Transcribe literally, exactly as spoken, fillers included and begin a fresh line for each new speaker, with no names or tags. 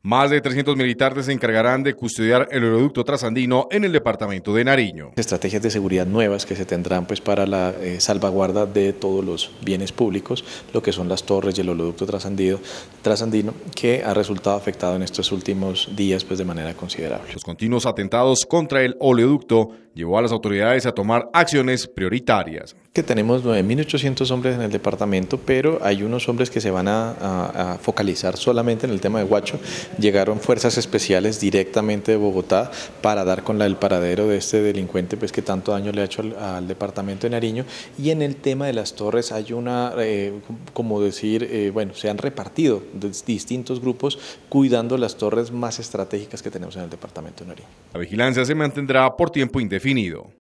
Más de trescientos militares se encargarán de custodiar el oleoducto trasandino en el departamento de Nariño.
Estrategias de seguridad nuevas que se tendrán pues, para la eh, salvaguarda de todos los bienes públicos, lo que son las torres y el oleoducto trasandino, trasandino que ha resultado afectado en estos últimos días pues, de manera considerable.
Los continuos atentados contra el oleoducto llevó a las autoridades a tomar acciones prioritarias.
Que tenemos nueve mil ochocientos hombres en el departamento, pero hay unos hombres que se van a, a, a focalizar solamente en el tema de Guacho. Llegaron fuerzas especiales directamente de Bogotá para dar con la, el paradero de este delincuente pues, que tanto daño le ha hecho al, al departamento de Nariño. Y en el tema de las torres hay una, eh, como decir, eh, bueno, se han repartido distintos grupos cuidando las torres más estratégicas que tenemos en el departamento de Nariño.
La vigilancia se mantendrá por tiempo indefinido.